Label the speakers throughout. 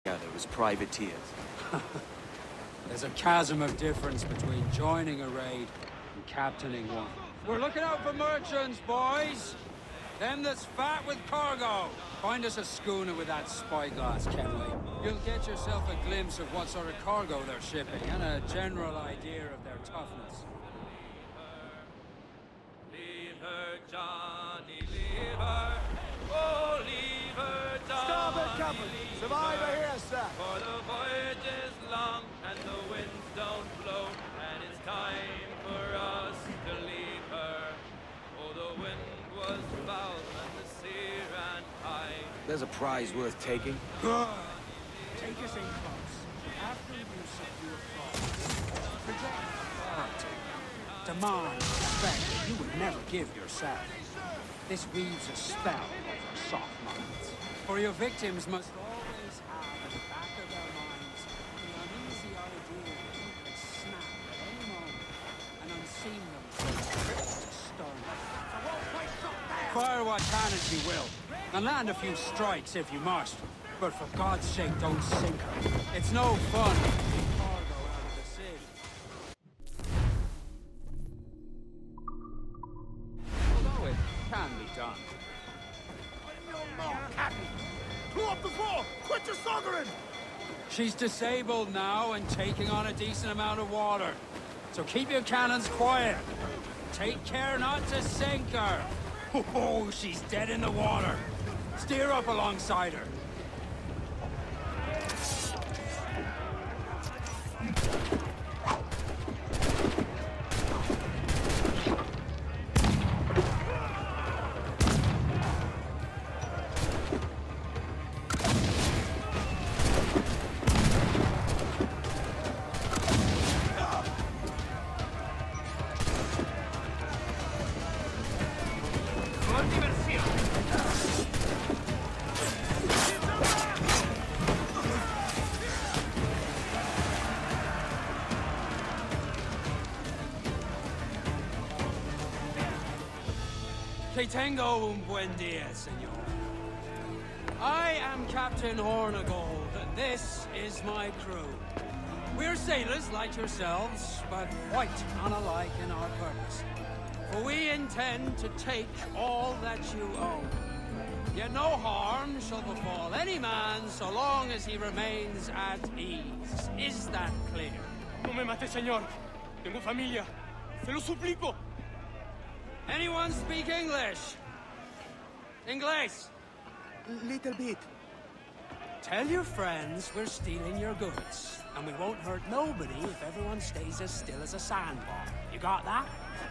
Speaker 1: together as privateers.
Speaker 2: There's a chasm of difference between joining a raid and captaining one. We're looking out for merchants, boys! Them that's fat with cargo! Find us a schooner with that spyglass, Kenway. You'll get yourself a glimpse of what sort of cargo they're shipping, and a general idea of their toughness.
Speaker 3: Leave her, Johnny, leave her. Oh, leave her, Johnny.
Speaker 4: Starboard company! Survivor here, sir!
Speaker 3: For the voyage is long, and the winds don't blow, and it's time for us to leave her. Oh, the wind was foul, and the sea ran high.
Speaker 1: There's a prize worth taking.
Speaker 2: Good! Take us in close. After you secure prize, project authority. Demand respect that you would never give yourself. This weaves a spell over soft minds. For your victims must always have at the back of their minds the uneasy idea that you could snap at any moment and unseam them to stone. Fire what cannons you will, and land a few strikes if you must. But for God's sake, don't sink her. It's no fun taking cargo out of the sea. Although it can be done.
Speaker 4: Pull up the floor! Quit your soggering!
Speaker 2: She's disabled now and taking on a decent amount of water. So keep your cannons quiet. Take care not to sink her. Oh, she's dead in the water. Steer up alongside her. Que tengo un buen dia, senor. I am Captain Hornigold, and this is my crew. We're sailors like yourselves, but quite unalike in our purpose. For we intend to take all that you own. Yet no harm shall befall any man so long as he remains at ease. Is that clear?
Speaker 5: No me mate, señor. Tengo familia. Se lo suplico.
Speaker 2: Anyone speak English? English?
Speaker 4: Little bit.
Speaker 2: Tell your friends we're stealing your goods, and we won't hurt nobody if everyone stays as still as a sandbar. You got that?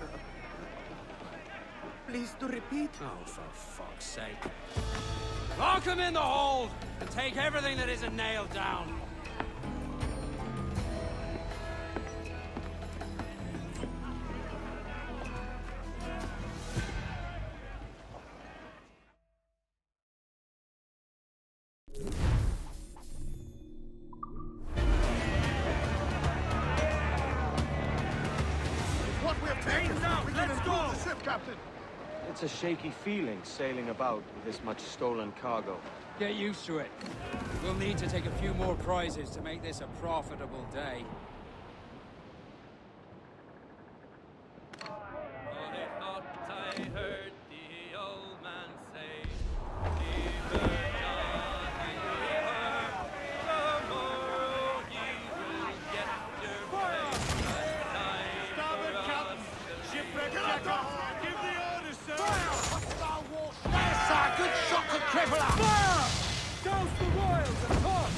Speaker 4: Please to repeat.
Speaker 2: Oh, for fuck's sake. Lock him in the hold, and take everything that isn't nailed down.
Speaker 1: It's a shaky feeling sailing about with this much stolen cargo.
Speaker 2: Get used to it. We'll need to take a few more prizes to make this a profitable day.
Speaker 3: Oh, they thought I heard the old man say, leave her, Johnny, leave her. Tomorrow ye will get your pay.
Speaker 5: Starboard, Captain! Shipwreck checker! Give the orders, sir!
Speaker 4: Hostile warship! Yes, sir! Good shot to cripple her!
Speaker 5: Fire! Douse the royals and toss!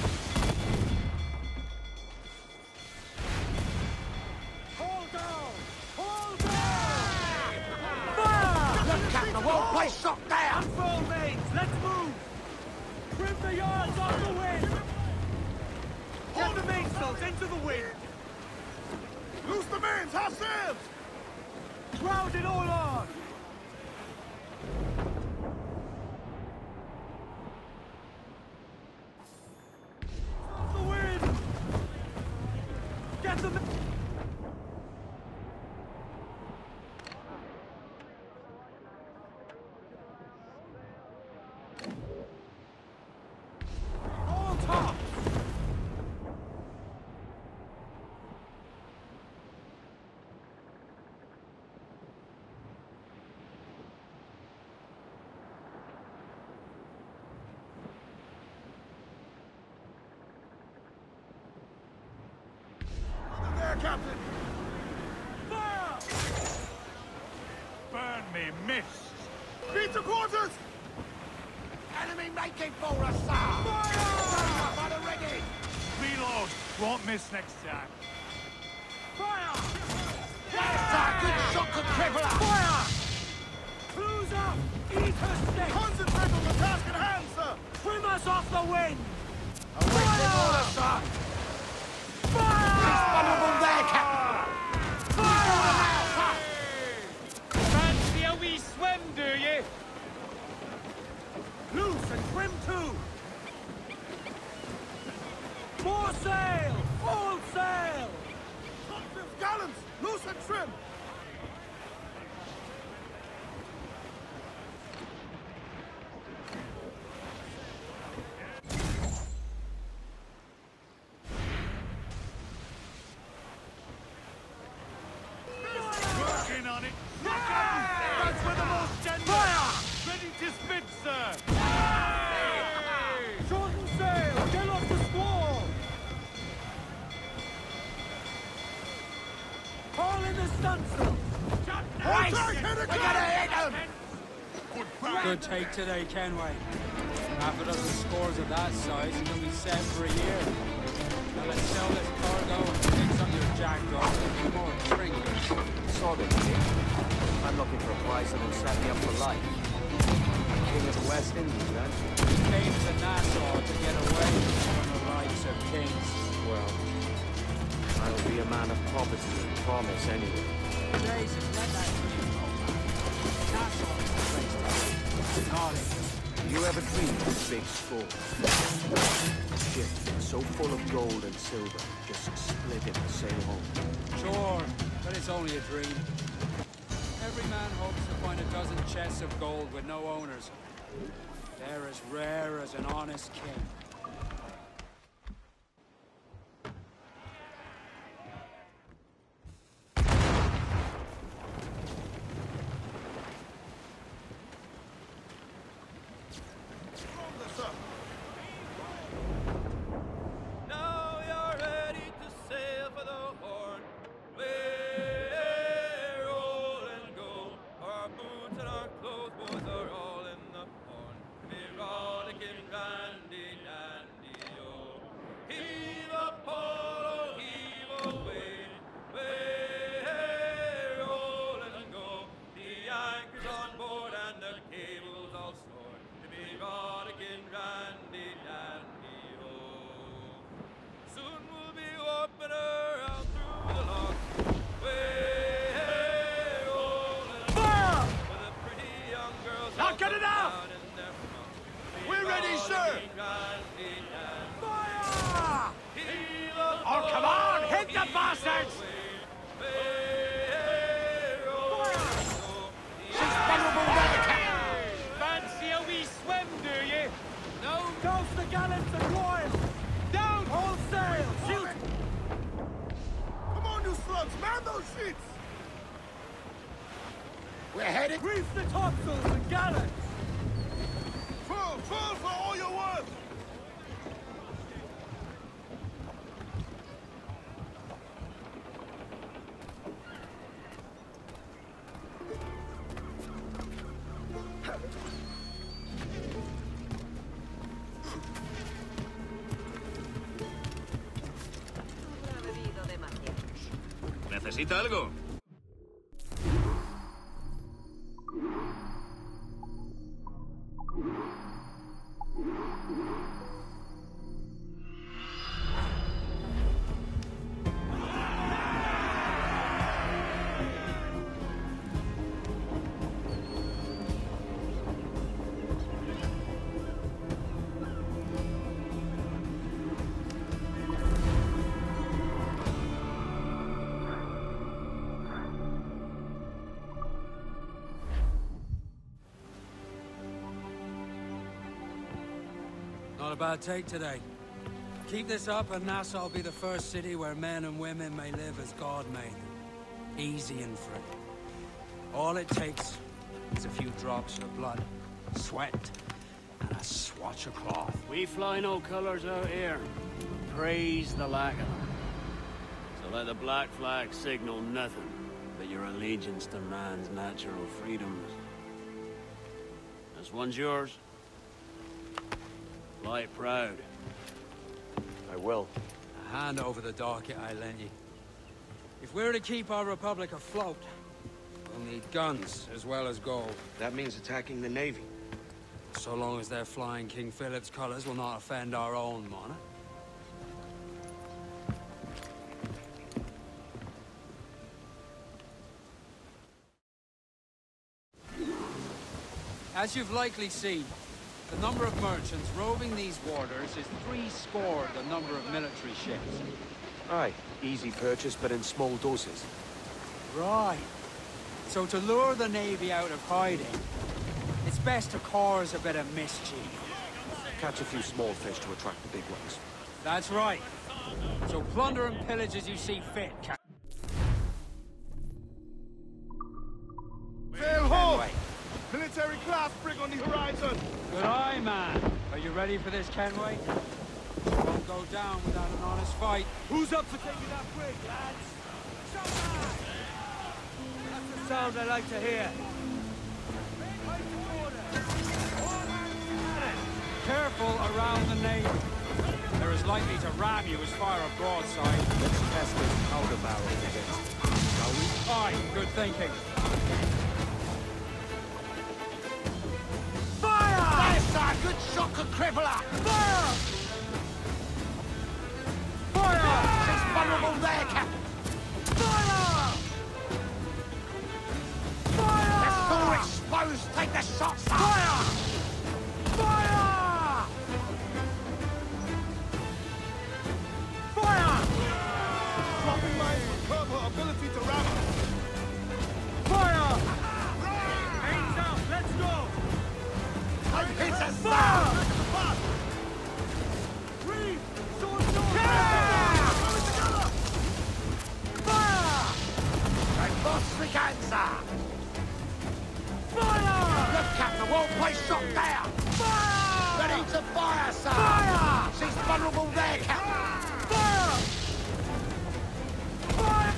Speaker 5: Hold down! Hold down! Fire!
Speaker 4: Look, Captain, the whole place shot down!
Speaker 5: Unfurl mains! Let's move! Trim the yards on the wind! Get the mainsails into the wind!
Speaker 4: Loose the mains! Have sails!
Speaker 5: Crowd it all on! Off the wind! Get the... All top!
Speaker 4: Captain!
Speaker 5: Fire!
Speaker 4: Burn me, mist! Beat to quarters! Enemy making for us, sir! Fire! Fire ready! Reload! Won't miss next time.
Speaker 5: Fire!
Speaker 4: Yes, sir! Good shot could cripple us!
Speaker 5: Fire! Close up! Eat her steak!
Speaker 4: Concentrate on the task at hand, sir!
Speaker 5: Trim us off the wind!
Speaker 4: Away from order, sir!
Speaker 5: Fire!
Speaker 4: It's vulnerable there, Captain!
Speaker 5: Fire!
Speaker 3: Fancy a wee swim, do you?
Speaker 5: Loose and trim too! More sail! All sail!
Speaker 4: Topsails, gallants! Loose and trim!
Speaker 5: Fire!
Speaker 4: On it! That's where the most gender!
Speaker 5: Fire!
Speaker 4: Ready to spit, sir!
Speaker 5: Shorten sail! Get off the squall! Haul in the stunsail!
Speaker 4: Right! We gotta hit him!
Speaker 2: Good take today, Kenway. Half a dozen scores of that size and you'll be set for a year. Now let's sell this cargo and fix up your jackdaw with more trinkets.
Speaker 1: Sort of, eh? I'm looking for a price that'll set me up for life. King of the West Indies, then.
Speaker 2: Came to Nassau to get away from the likes of kings.
Speaker 1: Well, I'll be a man of property and promise anyway.
Speaker 2: Jesus, let that dream go, man. Nassau is the place to be. Not England.
Speaker 1: You ever dream of big scores? Ship so full of gold and silver, just split it and sail home.
Speaker 2: Sure, but it's only a dream. Every man hopes to find a dozen chests of gold with no owners. They're as rare as an honest king.
Speaker 3: Now you're ready to sail for the Horn. We're roll and go. Our boots and our clothes, boys, are all in the Horn. We're rollicking randy dandy, oh. Heave a pole, heave away. We're roll and go. The anchor's on board and the cable's all stored. We're rollicking randy dandy, oh. Soon we'll be warping her out through the lock. Way rolling
Speaker 5: Fire!
Speaker 3: with the pretty young girls
Speaker 5: Now
Speaker 3: all
Speaker 5: get it
Speaker 3: come
Speaker 5: out!
Speaker 3: down in their front.
Speaker 4: We're ready, sir!
Speaker 5: Fire! Oh, come on! Hit the bastards!
Speaker 4: She's vulnerable there, Captain!
Speaker 3: Fancy a wee swim, do you? No?
Speaker 5: Toast the gallants and royals! Down! All sail! Shoot!
Speaker 4: Come on, you slugs! Man those sheets! We're headed...
Speaker 5: Reef the topsails and gallants!
Speaker 4: Full for all you're worth!
Speaker 6: ¿Necesita algo?
Speaker 2: Not a bad take today. Keep this up and Nassau will be the first city where men and women may live as God made them. Easy and free. All it takes is a few drops of blood, sweat, and a swatch of cloth.
Speaker 7: We fly no colors out here. Praise the lack of them. So let the black flag signal nothing but your allegiance to man's natural freedoms. This one's yours. Fly it proud.
Speaker 1: I will.
Speaker 2: Hand over the docket I lent you. If we're to keep our republic afloat, we'll need guns as well as gold.
Speaker 1: That means attacking the Navy.
Speaker 2: So long as they're flying King Philip's colors will not offend our own monarch. As you've likely seen, the number of merchants roving these waters is 70 the number of military ships.
Speaker 1: Aye, easy purchase, but in small doses.
Speaker 2: Right. So to lure the Navy out of hiding, it's best to cause a bit of mischief.
Speaker 1: Catch a few small fish to attract the big ones.
Speaker 2: That's right. So plunder and pillage as you see fit, Captain.
Speaker 4: Sail ho! Military class brig on the horizon!
Speaker 2: Good eye, man. Are you ready for this, Kenway? Won't go down without an honest fight.
Speaker 5: Who's up for taking that brig, lads? That's the sound I like to hear.
Speaker 2: Careful around the Navy. They're as likely to ram you as fire a broadside.
Speaker 1: Let's test this powder barrel against it, shall we?
Speaker 2: Aye, good thinking.
Speaker 4: That's a good shock and crippler!
Speaker 2: Fire!
Speaker 4: Fire! She's vulnerable there, Captain!
Speaker 2: Fire! Fire!
Speaker 4: It's all exposed! Take the shots!
Speaker 2: Fire! Fire! Fire!
Speaker 4: Dropping mines will curb her ability to ram.
Speaker 2: Fire!
Speaker 5: Hands out, let's go!
Speaker 4: It's a
Speaker 2: Fire!
Speaker 5: Reeve! Sword, sword!
Speaker 2: Fire!
Speaker 4: Ein Bossriganza!
Speaker 2: Fire!
Speaker 4: Look, Captain, won't play shot down!
Speaker 2: Fire!
Speaker 4: Ready to fire, sir!
Speaker 2: Fire!
Speaker 4: She's vulnerable there, Captain!
Speaker 2: Fire! Fire!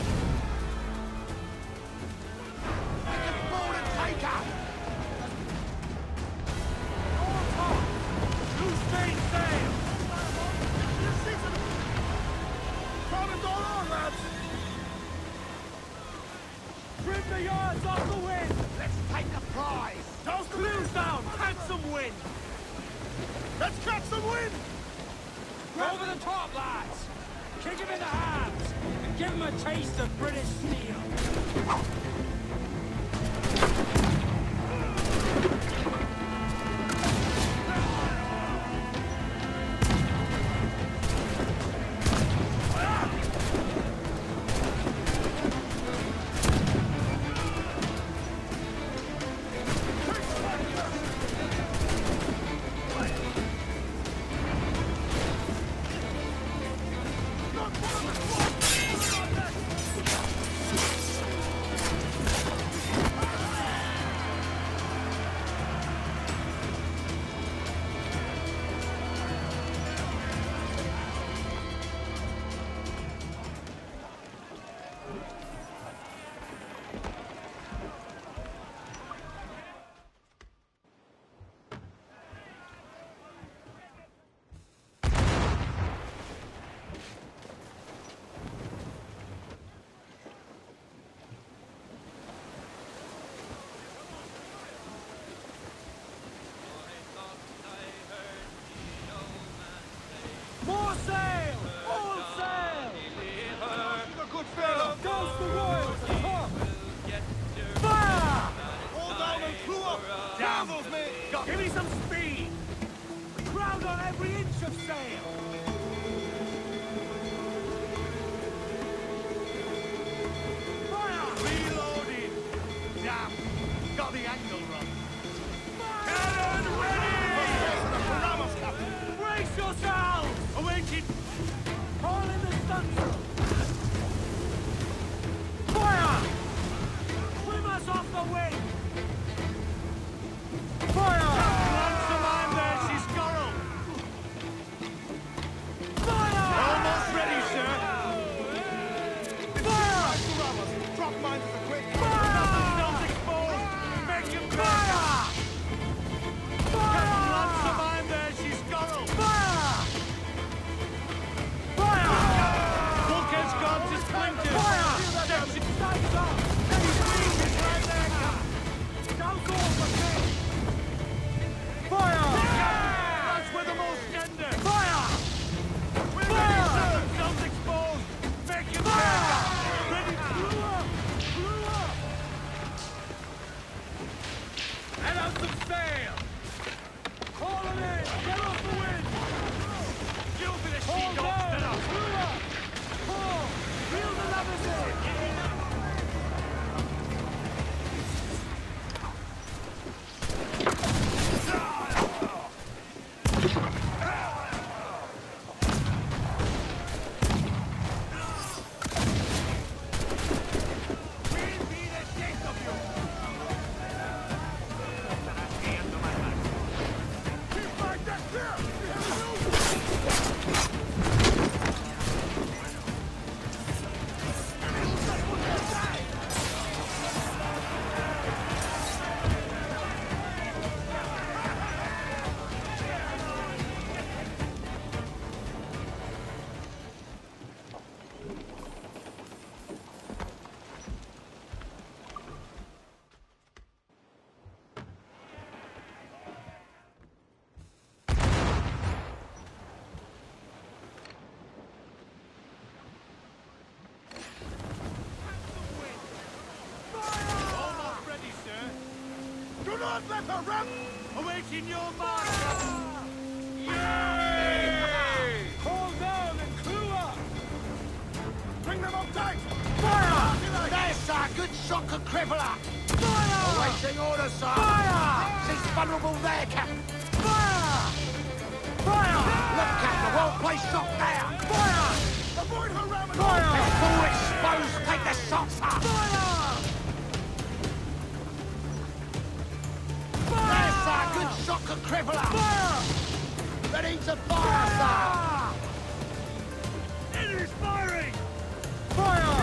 Speaker 4: We can board and take her!
Speaker 5: Loose mainsail!
Speaker 4: Crowded all on, lads!
Speaker 5: Trim the yards off the wind!
Speaker 4: Let's take the prize!
Speaker 5: Toast clews down! Catch some wind!
Speaker 4: Let's catch some wind!
Speaker 2: Over the top, lads! Kick him in the hands! And give him a taste of British steel!
Speaker 5: More sail! All sail!
Speaker 4: She's a good sailor!
Speaker 5: Goes the royals! Huh.
Speaker 2: Fire!
Speaker 4: All down and crew up! Down those men!
Speaker 5: Give me some speed! Crowd on every inch of sail! Fire!
Speaker 4: Reloading! Damn! Got the angle wrong!
Speaker 5: Cannon ready!
Speaker 4: Ramos, Captain!
Speaker 5: Brace yourselves!
Speaker 4: Awaiting!
Speaker 5: Haul in the stunsail!
Speaker 2: Fire!
Speaker 5: Trim us off the wing!
Speaker 2: Fire!
Speaker 5: Once a man there, she's Scarrow! Eyes up! Steady breathing right there, Cap! Don't go for me! Fire!
Speaker 4: That's where the most gender!
Speaker 5: Fire!
Speaker 4: We're ready, sir! Guns exposed! Make him fire! Ready!
Speaker 5: Blew up! Blew up!
Speaker 4: Let out some sail!
Speaker 5: Haul him in! Get off the wind!
Speaker 4: You'll be the
Speaker 5: Haul
Speaker 4: she-dog
Speaker 5: down!
Speaker 4: spinner!
Speaker 5: Blew up! Haul! Reel the levers in!
Speaker 4: We'll be the death of you! Keep back that clear! Almost ready, sir. Do not let her run! Awaiting your mark! Yay!
Speaker 5: Haul down and clue up!
Speaker 4: Bring them up tight!
Speaker 5: Fire!
Speaker 4: There's a good shock and crippler!
Speaker 5: Fire!
Speaker 4: Awaiting orders, sir!
Speaker 5: Fire!
Speaker 4: She's vulnerable there, Captain!
Speaker 5: Fire! Fire!
Speaker 4: Look, Captain, the whole place shot there!
Speaker 5: Fire!
Speaker 4: Avoid her ramming!
Speaker 5: Fire!
Speaker 4: They're full exposed! Take the shots, sir!
Speaker 5: Fire!
Speaker 4: There's a good shock and crippler!
Speaker 5: Fire!
Speaker 4: Ready to fire, sir!
Speaker 5: Enemy's firing! Fire!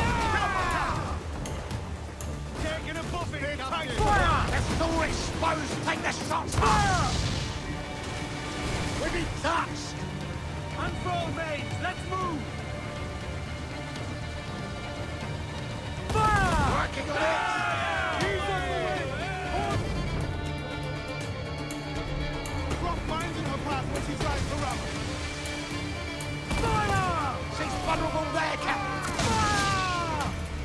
Speaker 4: Taking a buffet, Captain!
Speaker 5: Fire!
Speaker 4: They're full exposed! Take the shots, sir!
Speaker 5: Fire!
Speaker 4: We've been touched!
Speaker 5: Unfurl mains! Let's move! Fire!
Speaker 4: Working on it!
Speaker 5: He's on the way!
Speaker 4: Drop mines in her path when she tries to run!
Speaker 5: Fire!
Speaker 4: She's vulnerable there, Captain!
Speaker 5: Fire!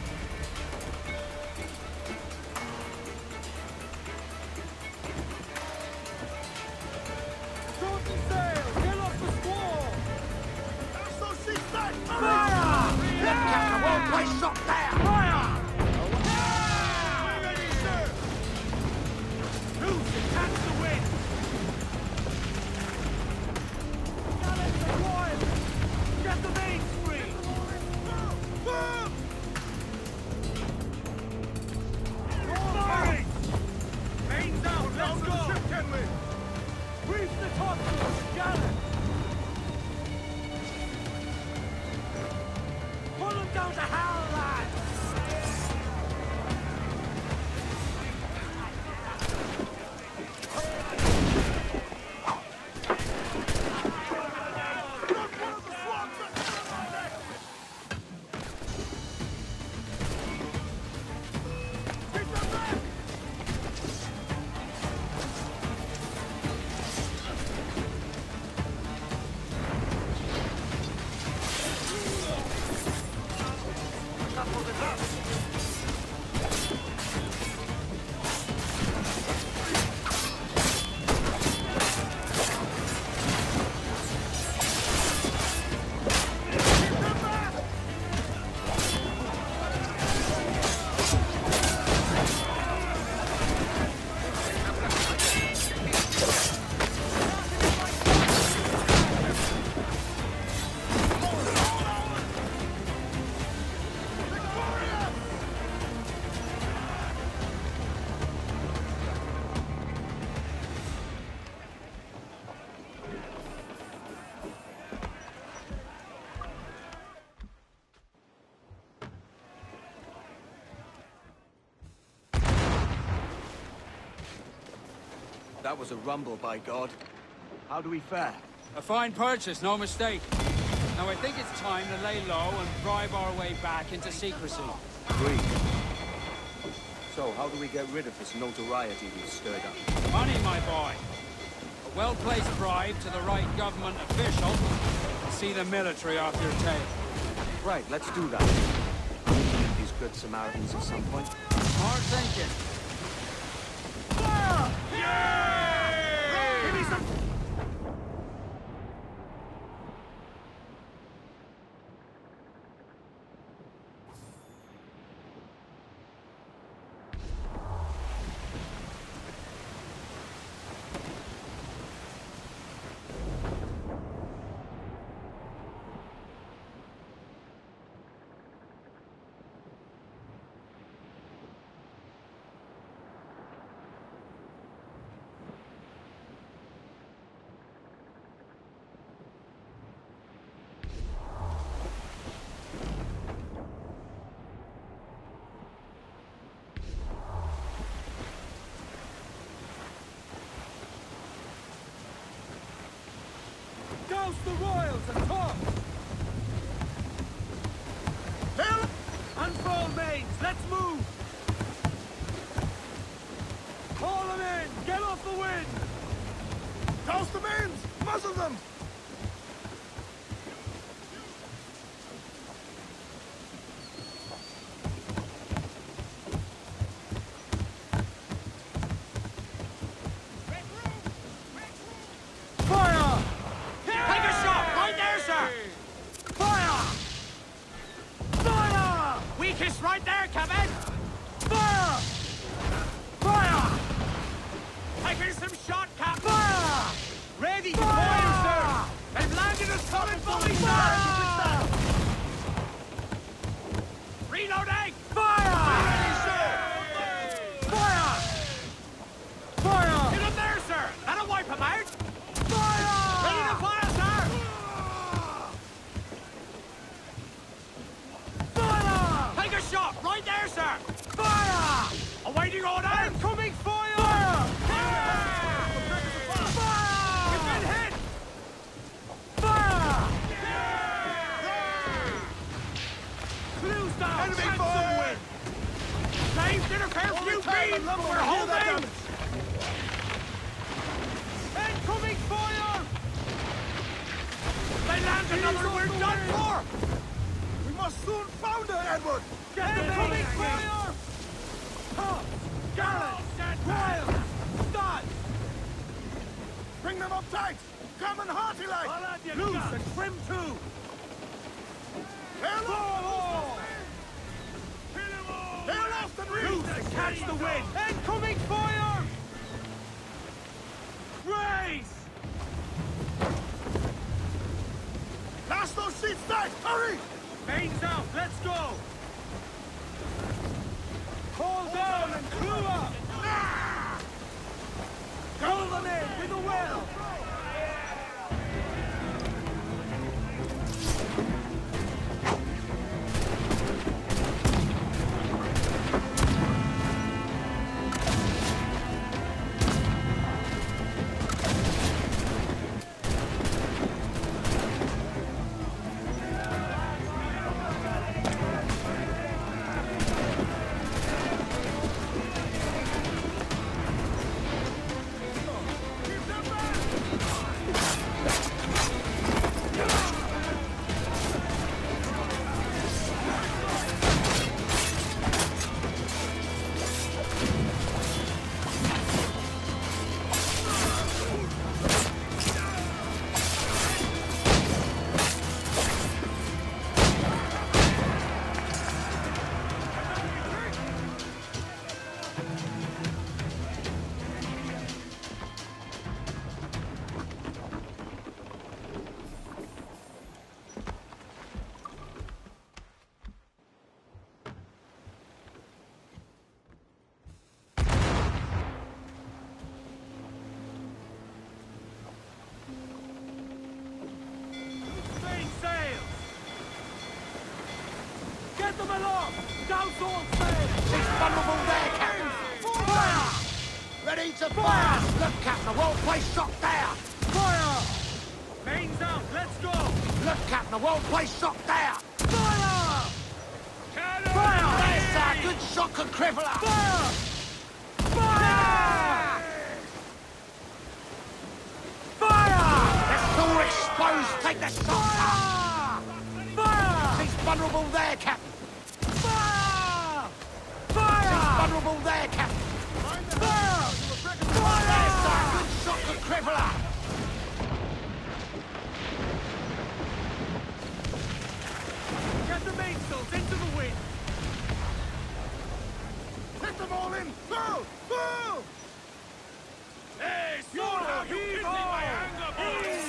Speaker 5: Shorten sail! Get off the squall!
Speaker 4: So she's back!
Speaker 5: Fire!
Speaker 4: Look, Captain, well placed shot there!
Speaker 5: Fire!
Speaker 4: We're ready, sir! Loose and catch the wind!
Speaker 5: Gallants are wild! Get the mains free! Firing!
Speaker 4: Mains out! Let's go! Ship, can we?
Speaker 5: Reef the topsails! Gallant! Pull them down to Hal, lads!
Speaker 1: That was a rumble, by God. How do we fare?
Speaker 2: A fine purchase, no mistake. Now I think it's time to lay low and bribe our way back into secrecy.
Speaker 1: Agreed. So, how do we get rid of this notoriety we've stirred up?
Speaker 2: Money, my boy. A well-placed bribe to the right government official. See the military off your tail.
Speaker 1: Right, let's do that. We can meet these good Samaritans at some point.
Speaker 2: Smart thinking.
Speaker 5: Fire! Yeah! Give me some... Douse the royals and toss! Hill! Unfurl mains, let's move! Haul them in! Get off the wind! Douse the mains! Muzzle them! Fire! Take a shot! Right there, sir! Fire! Fire! Weakest right there, Captain! Fire! Fire! Taking some shot, Cap! Fire! Ready to fire, sir! They've landed a solid volley, sir! Reloading! Fire! Ready, sir! Fire! Fire! Get him there, sir! That'll wipe him out! Fire! Ready to fire, sir! Fire! Take a shot! Right there, sir! Fire! Awaiting order! Incoming fire! Fire! Fire! You've been hit! Fire! Clues down! Enemy fire! Flames interfere with you, beam! We're holding! Incoming fire! They land another, we're done for! We must soon founder, Edward! Incoming fire! Tops, gallants, wild, studs! Bring them up tight! Come and hearty like! Loose and trim too! Hail off! Hail off and reach! Loose and catch the wind! Incoming fire! Raise! Last those sheets tight! Hurry! Mains out, let's go! Call down and crew up! Call them in with a well! Get them along! Douse all sails!
Speaker 4: It's vulnerable there, Captain! Fire! Ready to fire! Look, Captain, a well-placed shot there!
Speaker 5: Fire! Mains out, let's go!
Speaker 4: Look, Captain, a well-placed shot there!
Speaker 5: Fire!
Speaker 4: Fire! There's our good shot could cripple her!
Speaker 5: Fire! Fire! Fire!
Speaker 4: They're all exposed! Take the shots out!
Speaker 5: Fire!
Speaker 4: She's vulnerable there, Captain!
Speaker 5: Fire!
Speaker 4: She's
Speaker 5: Fire!
Speaker 4: vulnerable there, Captain!
Speaker 5: Fire!
Speaker 4: There's a good shot could cripple her!
Speaker 5: Get the mainsails into the wind!
Speaker 4: Take them all in! Full! Full!
Speaker 5: Hey, Soda! You kissing my anger, boys!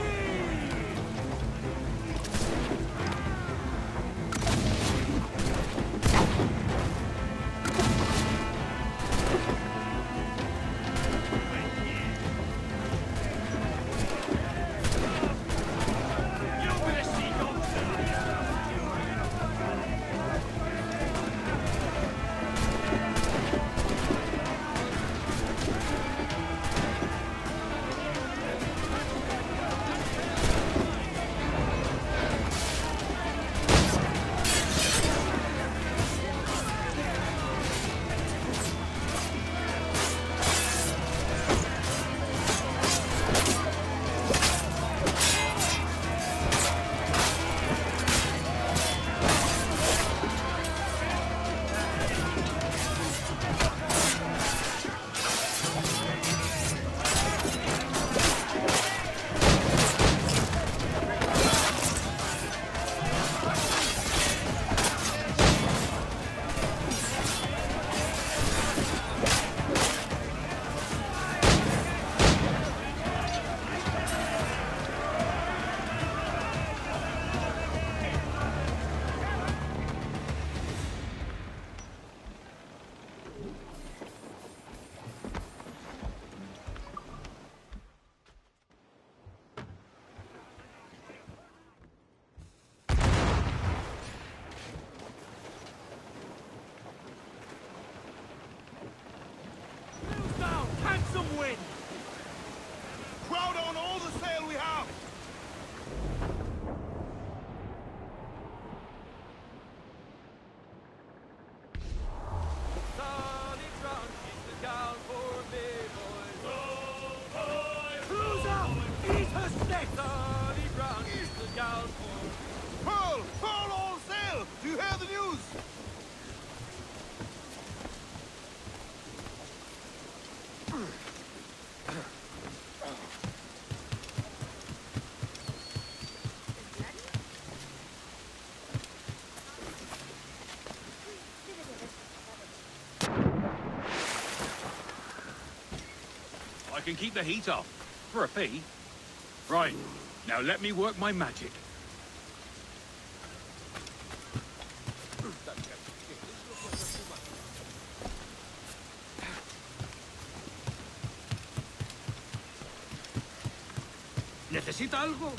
Speaker 5: Down! Handsome wind!
Speaker 4: Crowd on all the sail we have!
Speaker 3: Solid drunk is the gal for me, boys.
Speaker 5: Cruise out! Eat her steak!
Speaker 3: Solid drunk is the gal for
Speaker 4: Pearl! Pearl all sail! Do you hear the news?
Speaker 8: I can keep the heat off, for a fee. Right, now let me work my magic. ¿Necesita algo?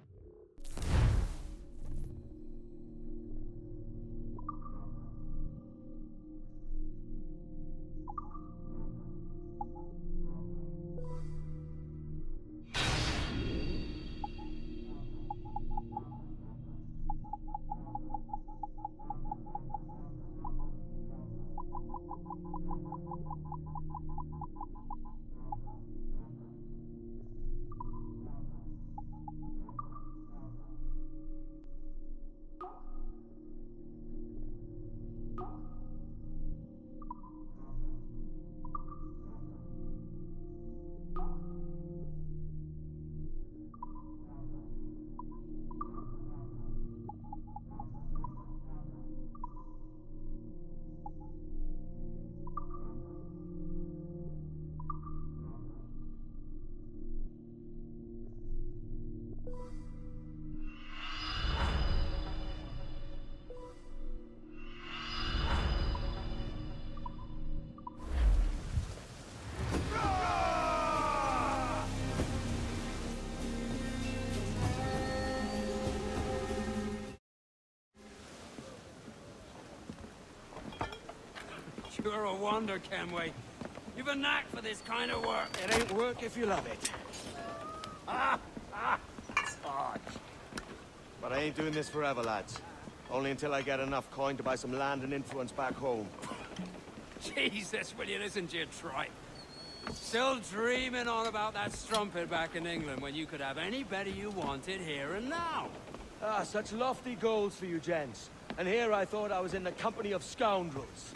Speaker 7: You're a wonder, Kenway. You've a knack for this kind of work.
Speaker 2: It ain't work if you love it.
Speaker 4: But I ain't doing this forever, lads.
Speaker 1: Only until I get enough coin to buy some land and influence back home.
Speaker 2: Jesus, will you listen to your tripe? Still dreaming on about that strumpet back in England when you could have any Betty you wanted here and now.
Speaker 1: Ah, such lofty goals for you gents. And here I thought I was in the company of scoundrels.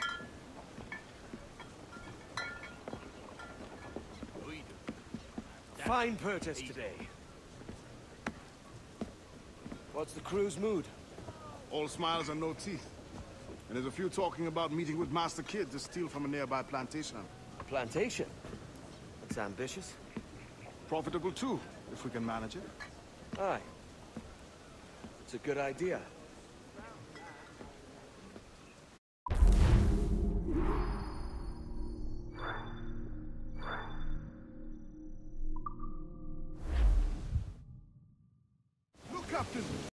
Speaker 1: Fine purchase today. What's the crew's mood?
Speaker 4: All smiles and no teeth. And there's a few talking about meeting with Master Kid to steal from a nearby plantation.
Speaker 1: Plantation? That's ambitious.
Speaker 4: Profitable too, if we can manage it.
Speaker 1: Aye. It's a good idea.
Speaker 4: Look, Captain!